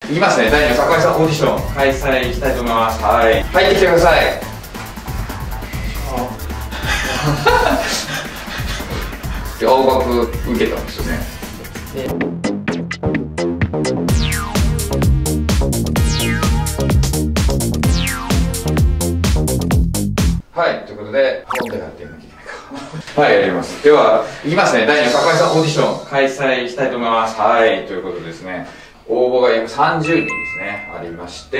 いきますね。第2の坂井さんオーディション開催したいと思います。はい、入ってきてください。青学受けたんですよね。はい、ということで本でやってみなきゃいけないか。はい、やります。では、いきますね。第2の坂井さんオーディション開催したいと思います。はい、ということでですね、応募が約30人ですね、ありまして、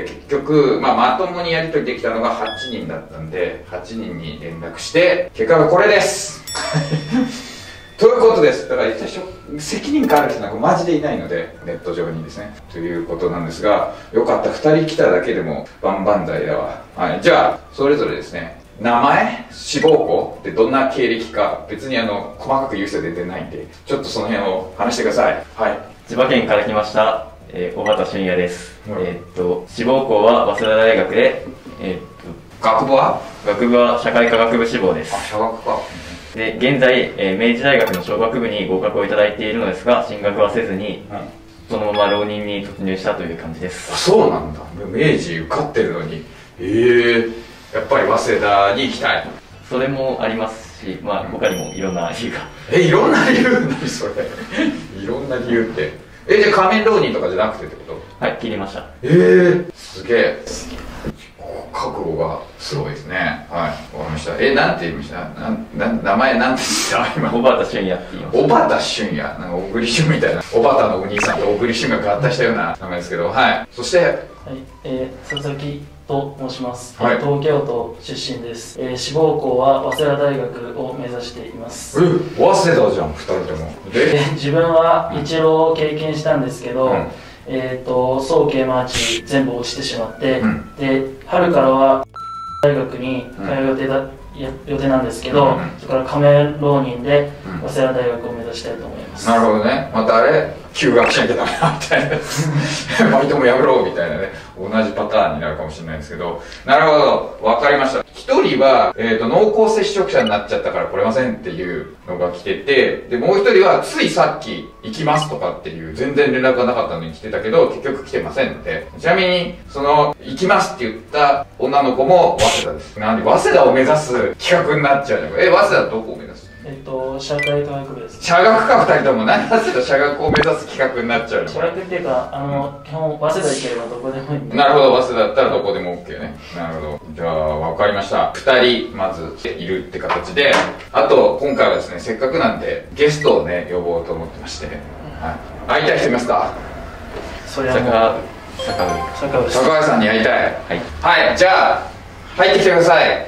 結局、まともにやり取りできたのが8人だったんで、8人に連絡して、結果がこれです。ということです。だから一体責任感ある人なんかマジでいないので、ネット上にですね。ということなんですが、よかった、2人来ただけでも万々歳だわ。はい、じゃあ、それぞれですね、名前、志望校でどんな経歴か、別に細かく言う人は出てないんで、ちょっとその辺を話してください。はい。 千葉県から来ました、小畑俊也です。 はい、 志望校は早稲田大学で、 学部は社会科学部志望です。 あ、社学か。 で、現在、明治大学の商学部に合格をいただいているのですが、進学はせずに、そのまま浪人に突入したという感じです。 あ、そうなんだ。明治受かってるのに。やっぱり早稲田に行きたい。 それもありますし、他にもいろんな理由が。 いろんな理由？何それ。いろんな理由って。じゃあ仮面浪人とかじゃなくてってこと？ はい、切りました。 すげえ。覚悟がすごいですね。はい、わかりました。なんて言いました？名前なんて言った今。 小畑俊也って言いました。 小畑俊也。なんか小栗旬みたいな。小畑のお兄さんと小栗旬が合体したような名前ですけど、はい。そして、はい、 佐々木と申します。 はい、 東京都出身です。志望校は早稲田大学を目指しています。 早稲田じゃん、2人とも。 自分は一浪を経験したんですけど、早慶マーチ全部落ちてしまって、で春からは大学に通う予定なんですけど、それから仮面浪人で早稲田大学を目指したいと思います。 なるほどね。また休学しなきゃダメだみたいなバイトもやめろみたいなね、同じパターンになるかもしれないですけど、なるほど、わかりました。一人は、濃厚接触者になっちゃったから来れませんっていうのが来てて、でもう一人はついさっき行きますとかっていう全然連絡がなかったのに来てたけど結局来てませんって。ちなみに行きますって言った女の子も早稲田です。なんで早稲田を目指す企画になっちゃうじゃん。早稲田どこを目指す？ 社会科学部です。 社学か2人とも。何早稲田社学を目指す企画になっちゃうの？ 社学っていうか基本早稲田行ければどこでもいいんで。 なるほど、早稲田だったらどこでも OK ね。なるほど。じゃあ分かりました。2人まずいるって形で、あと今回はですね、せっかくなんでゲストをね呼ぼうと思ってまして、はい、会いたい人いますか？ それはもう坂井さんに会いたい。はい、じゃあ入ってきてください。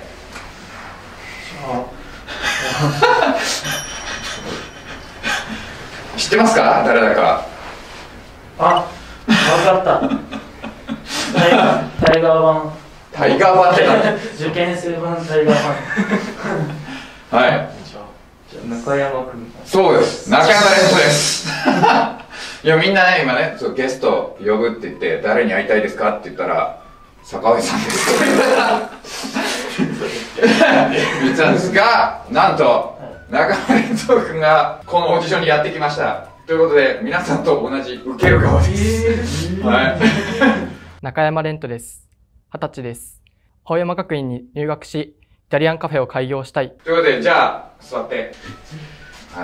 知ってますか？誰だか。 あ、分かった。タイガー版。 タイガー版って何？ 受験生版タイガー版。 はい。 中山君。 そうです。中山レントです。いや、みんなね、今ね、ゲスト呼ぶって言って、誰に会いたいですかって言ったら、坂井さんです。言ってたんですが、なんと、中山レント君がこのオーディションにやってきました。ということで、皆さんと同じ受ける側です。はい。 中山レントです。20歳です。青山学院に入学し、イタリアンカフェを開業したい。 ということで、じゃあ、座って。はい。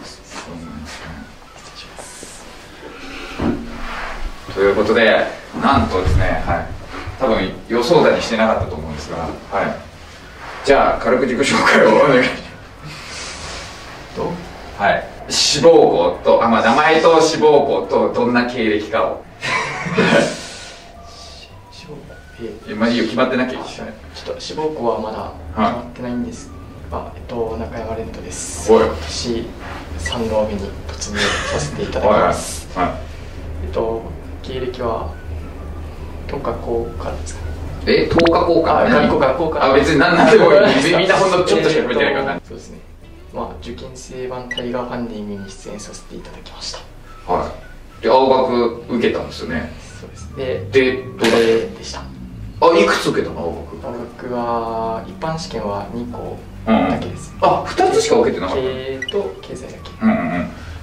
ということで、なんとですね、はい。多分予想だにしてなかったと思うんですが、はい。じゃあ、軽く自己紹介をお願いします。はい。志望校と、名前と志望校とどんな経歴かを。いいよ、決まってなきゃいいし。 ちょっと志望校はまだ決まってないんですが、中山レントです。 今年3浪目に突入させていただきます。経歴は10日校からですかね。 10日校から？ 学校から。 別に何でもいい。みんなほんのちょっとしか見てないからな。 そうですね。受験生版タイガーファンディングに出演させていただきました。 はい。で、青学受けたんですよね。 そうですね。 で、どうだったでした。 いくつ受けたの？青学。 青学は一般試験は2校だけです。 2つしか受けてなかった。 経営と経済だけ。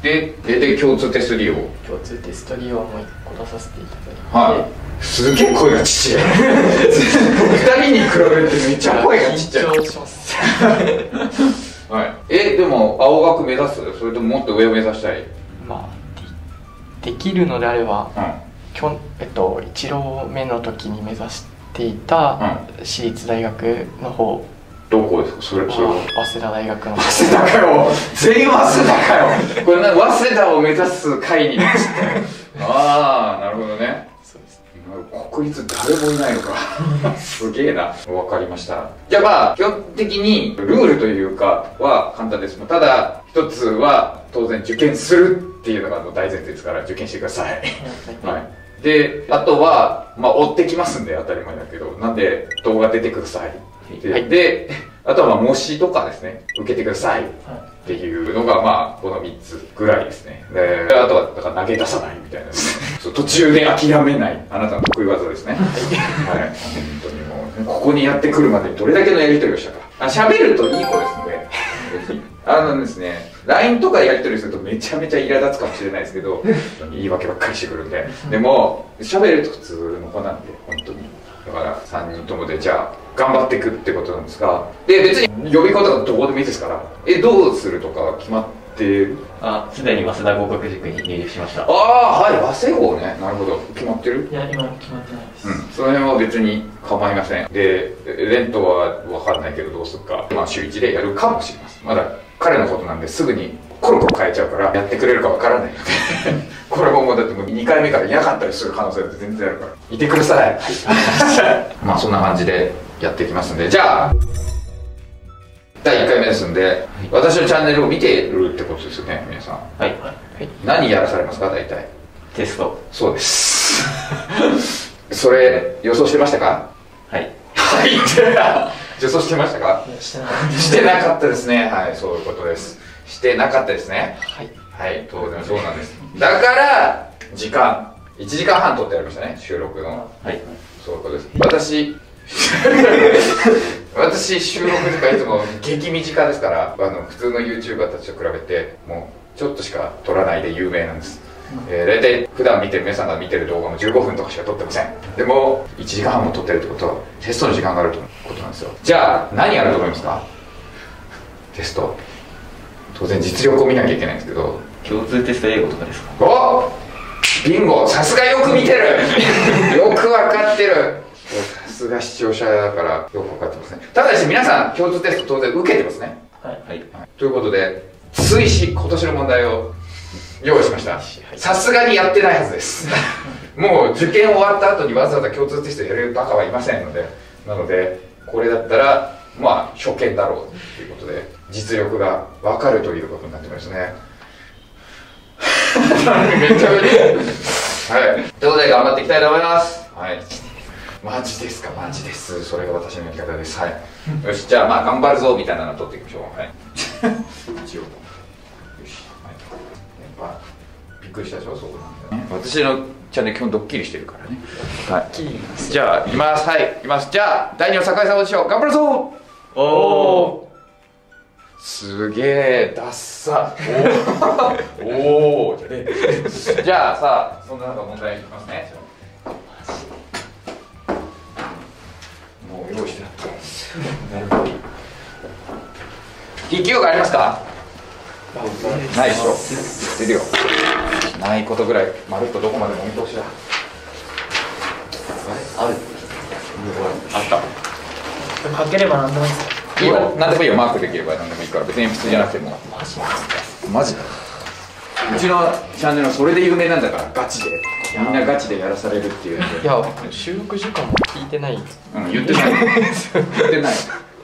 で共通テスト利用。 共通テスト利用はもう1個出させていただいて、 はい。すげえ声がちっちゃい。2人に比べてめっちゃ声がちっちゃい。 緊張します。 はい。でも青学目指す？それとももっと上を目指したい？ まあできるのであれば、1浪目の時に目指していた私立大学の方。 どこですか？それ早稲田大学の。 早稲田かよ。全員早稲田かよ。これ早稲田を目指す会になっちゃった。ああ、なるほどね。 そうです。 国立誰もいないのか。すげえな。わかりました。じゃあまあ基本的にルールというかは簡単です。ただ一つは当然受験するっていうのが大前提ですから受験してください。はい。で、あとはまあ追ってきますんで当たり前だけど、なんで動画出てください。で、あとはまあ模試とかですね、受けてくださいっていうのがまあこの3つぐらいですね。で、あとはだから投げ出さないみたいなですね。途中で諦めないあなたの得意技ですね。はい。本当にもうここにやってくるまでにどれだけのやり取りをしたか。喋るといい子ですので。ですね、LINE とかでやり取りするとめちゃめちゃ苛立つかもしれないですけど、言い訳ばっかりしてくるんで。でも喋ると普通の子なんで本当に。だから3人ともでじゃあ頑張っていくってことなんですが、で別に呼び方がどこでもいいですから、どうするとか決まってる？ すでに早稲田合格塾に入学しました。 ああ、はい、早稲合ね。なるほど。決まってる？ いや、今決まってないです。 その辺は別に構いません。でレントは分かんないけどどうするか、まあ週1でやるかもしれません。まだ彼のことなんですぐにコロコロ変えちゃうからやってくれるか分からないのでこれもだってもう2回目からいなかったりする可能性って全然あるからいてください。まあそんな感じでやっていきますんで、じゃあ第1回目ですんで、私のチャンネルを見てるってことですよね、皆さん。 はい。 何やらされますか、大体？ テスト。 そうですそれ予想してましたか？ はい。 はい予想してましたか？してなかったですね。はい、そういうことです。してなかったですね。はい、はい、当然そうなんです。だから時間1時間半取ってやりましたね、収録の。はい、そういうことです。私収録時間いつも激短ですから、普通の YouTuber たちと比べてもうちょっとしか撮らないで有名なんです。大体普段見てる皆さんが見てる動画も15分とかしか撮ってません。でも1時間半も撮ってるってことはテストの時間があるってことなんですよ。じゃあ何やると思いますか？テスト当然実力を見なきゃいけないんですけど、 共通テスト英語とかですか？ おっ、ビンゴ、さすがよく見てるよくわかってる。さすが視聴者だからよくわかってますね。ただし皆さん共通テスト当然受けてますね。はい、はい、ということで追試今年の問題を用意しました。さすがにやってないはずですもう受験終わった後にわざわざ共通テストやれるバカはいませんので、なのでこれだったらまあ初見だろうということで実力が分かるということになってますねめっちゃめちゃはい、ということで頑張っていきたいと思います。はい、マジですか？マジです。それが私のやり方です。はいよし、じゃあまあ頑張るぞみたいなのを取っていきましょう。はい一応よし、はい、びっくりしたでしょ？そうなんだよね。私のチャンネル基本ドッキリしてるからね。はい、じゃあいきます。はい、いきます。じゃあ第2の酒井さんオーディション頑張るぞ。おお、すげえダッサおおじゃあさあそんな中問題いきますね。もう用意してなかったんですよ筆記用具ありますか？ないでしょ？出るよ。ないことぐらいまるっとどこまでも見通しだ。あるあった。 書ければ何でもいいですか？ いいよ、何でもいいよ。マークできれば何でもいいから、別に鉛筆じゃなくても。マジですか？マジだ。うちのチャンネルはそれで有名なんだから、ガチでみんなガチでやらされるっていう。 いや、収録時間も聞いてない。 言ってない言ってない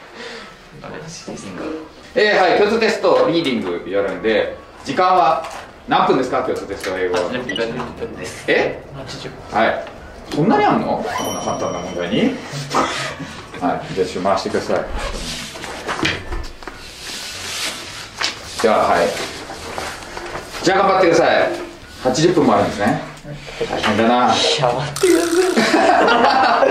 はい、共通テストリーディングやるんで、時間は何分ですか？共通テスト英語は 80分です。 80分。 はい、そんなにあんの？こんな簡単な問題にはい、じゃあ回してください。じゃあはい、じゃあ頑張ってください。80分もあるんですね。大変だな。いや待ってくださ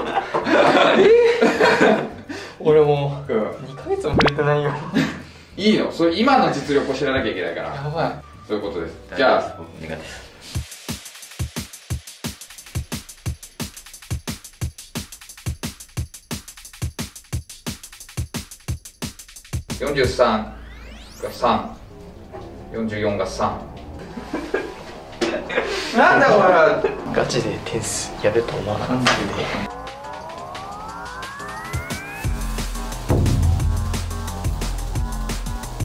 い俺もう2ヶ月も触れてないよ。 いいの？それ今の実力を知らなきゃいけないから。 やばい。 そういうことです。じゃあ、 苦手です。 43が3、44が3。なんだお前ら。 ガチで点数やると思わなかったんで。